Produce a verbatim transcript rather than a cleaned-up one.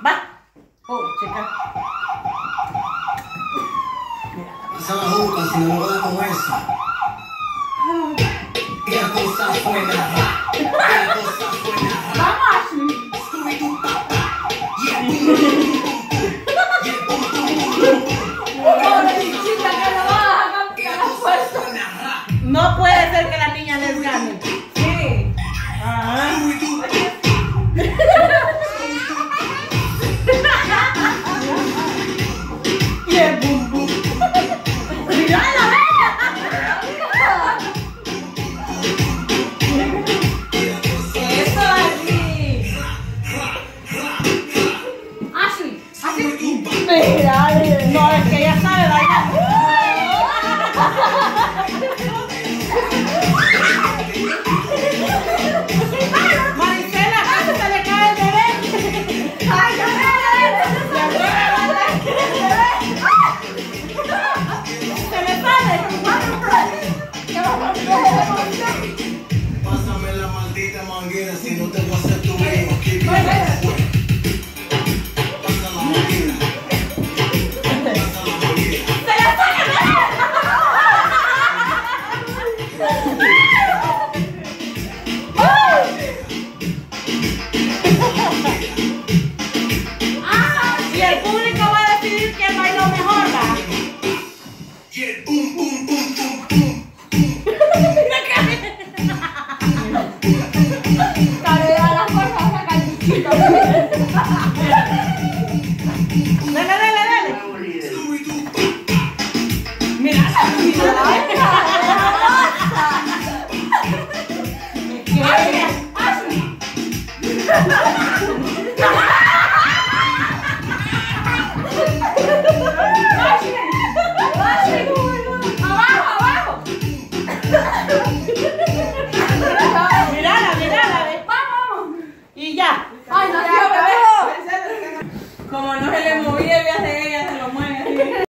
Va. Oh, chica. Esa la boca, si no me va con eso. Y la cosa suena ra. Y la cosa suena ra. Vamos, Ashley. Scooby tu papá. Y el pum pum y el pum pum Chica, que no vas a cambiar la fuerza. No puede ser que la niña les gane. Sí. Ajá. Y el bum bum. Mira la vela. Eso así. Ashley, Ashley. Mira, no es que